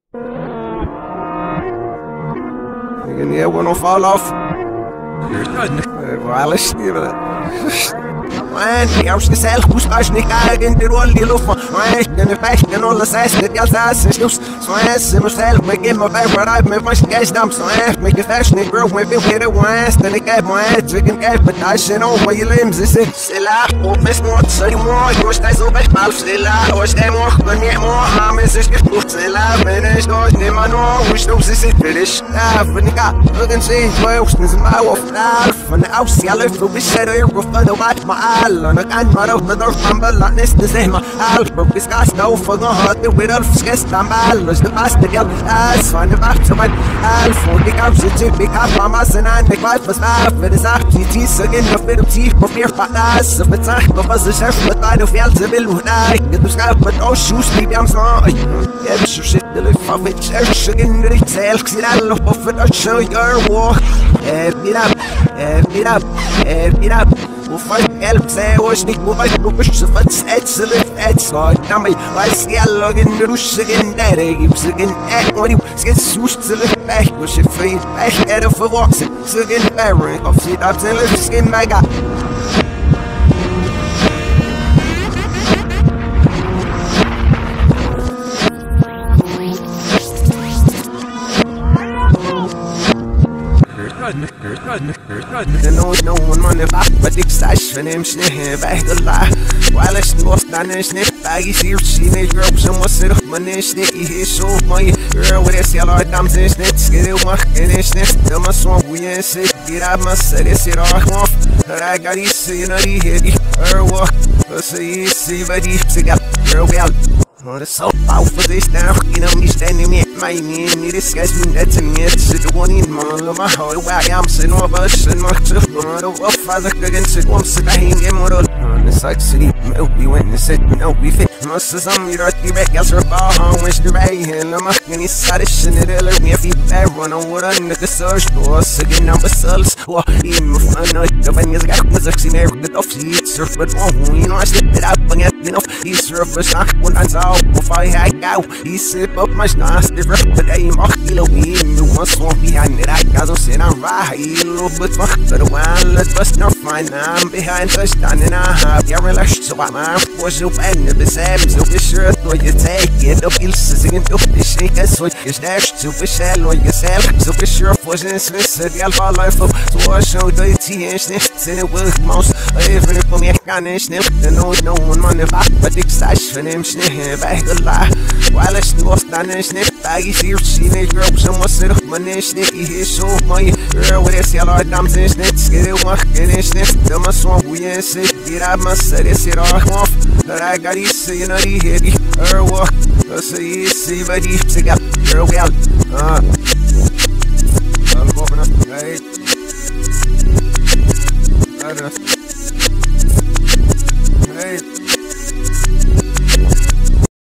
Again, yeah, one will fall off. Alles liebe. Man, jag ska sälja hos nicht in die Rolle die Luft. Man, ich bin fechten und das heißt nicht als das ist Schluss. So es immer selbst mit immer bei bereit mit was Geist am so mit gefasst nicht groß mit viel hier West und ich gebe mein Zwicken gebe mit Taschen und weil ihr Leben ist Silla und bis nur so mal ich muss da so bei mal Silla und ich muss bei mir mal haben es ist gut Silla wenn ich dort nicht mehr nur ich muss es ist für dich ja wenn ich irgendwie weil ich muss mal auf da von aus ja läuft du bist ja irgendwo von der Welt mal أنا كان مرة بدور فنبلع نستزهمة ألبر بسكاس نو فنهات ويرال فسكاس تعمل مش نباس تجيل أسفن بحث من ألف ودي كام شتي بيكاب ماما سنان نكبات بس أفر زاح تي سجن نفر بتيح بفير فقاس بتصح ببز شرف بطاري وفيال زبل وهناك قدوش كاف بتعوش وش بي بيام صاي يبشو شت اللي فافت شرش سجن ريت سيل كسيلال وفر أشو يروح بيراب وفايت قلب ساوش نيك وفايت وبش صفات سلف صاي نعمل وايس يلا جنروش سجن داري بسجن اقوري سجن سوش سلف باش وشفريد باش ارف ووكس سجن باري قفصي داب سلف سجن ماجا No one money back, but it's stash for them snake back the lie. While it's most done is snake baggy serious teenage girl, some was set up money sneaky here so my girl with this yellow dams in snakes, get it work in this snake. Tell my swamp we ain't sick, get out my set it sit off. I got these saying that he hit her walk, but see, but he's got girl well. The soap out for this now, you know me standing me, my man, it is getting that to me, it's the one in my heart, where I'm sitting over us and my two, the father against it, once I hang him on the side city, we went and said, no, we fit, most of some you're at the back, as her bar, wish the right hand, I'm not any saddish and it alert me if you bear one on what under the search for us again, number cells, or even if I know the when you got was actually married, the off seat, surf, but you know, I slipped it up and you know, he's surface, I went and saw. Before I go, he sip up my nasty rip, but I mock kilo in the one swamp behind it. I got sit on right, little bit fuck, but a while let's bust no fine. I'm behind the stand and I have your relax, so I'm out for you and the same. So be sure to you take it up, you'll sing it up the shake as what you dash to be shell or yourself. So be sure for this, the alpha life of so I show the tea and sniffs in the work mouse. Even if I'm a can sniff, the no one money back, but it's sash for them sniff. While it's lost on a snip, baggy serious teenage girl, some was set up money sneaky here so my girl with this yellow dams in snits, get it work in a snip, tell my swamp we ain't sick, get out my set it sit off, but I got these saying that he hit her walk, see but he's sick up, girl well, I'm open up, right? I don't know.